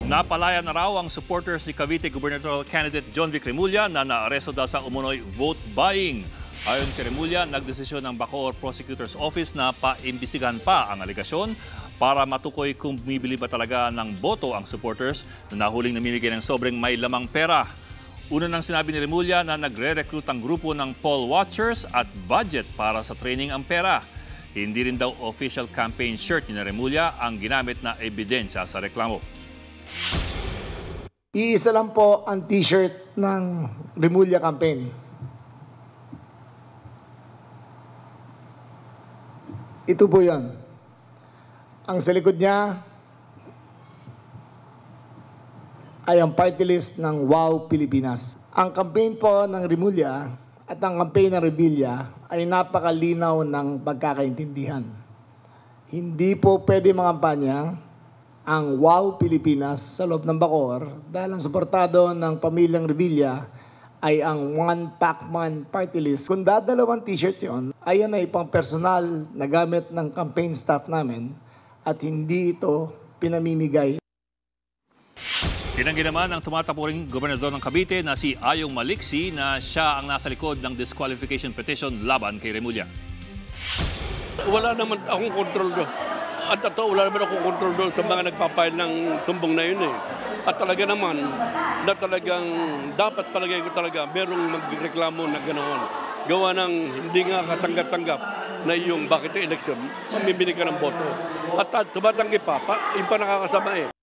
Napalaya na raw ang supporters ni Cavite gubernatorial candidate John Vic Remulla na naaresto daw sa umunoy vote buying. Ayon kay Remulla, nagdesisyon ng Bacoor Prosecutor's Office na paimbestigahan pa ang aligasyon para matukoy kung bumibili ba talaga ng boto ang supporters na nahuling namimigay ng sobrang may lamang pera. Una nang sinabi ni Remulla na nagre-recruit ang grupo ng poll watchers at budget para sa training ang pera. Hindi rin daw official campaign shirt ni Remulla ang ginamit na ebidensya sa reklamo. Iisa lang po ang t-shirt ng Remulla campaign. Ito po yan. Ang sa likod niya ay ang party list ng WOW Pilipinas. Ang campaign po ng Remulla at ang campaign ng Revilla ay napakalinaw ng pagkakaintindihan. Hindi po pwede mangampanya ang WOW Pilipinas sa loob ng Bacoor dahil ang suportado ng pamilyang Revilla ay ang One Pacman party list. Kung dadalawang t-shirt yun, ayan ay pang personal na gamit ng campaign staff namin at hindi ito pinamimigay. Tinanggi naman ang tumatapuring gobernador ng Cavite na si Ayong Maliksi na siya ang nasa likod ng disqualification petition laban kay Remulla. Wala naman akong kontrol doon. At totoo, wala naman akong kontrol doon sa mga nagpapayal ng sumbong na yun eh. At talaga naman, na talagang dapat palagay ko talaga merong magreklamo na ganoon. Gawa ng hindi nga katanggap-tanggap na yung bakit yung eleksyon, mamimili ka ng boto. At tumatanggi pa, yung pa nakakasama eh.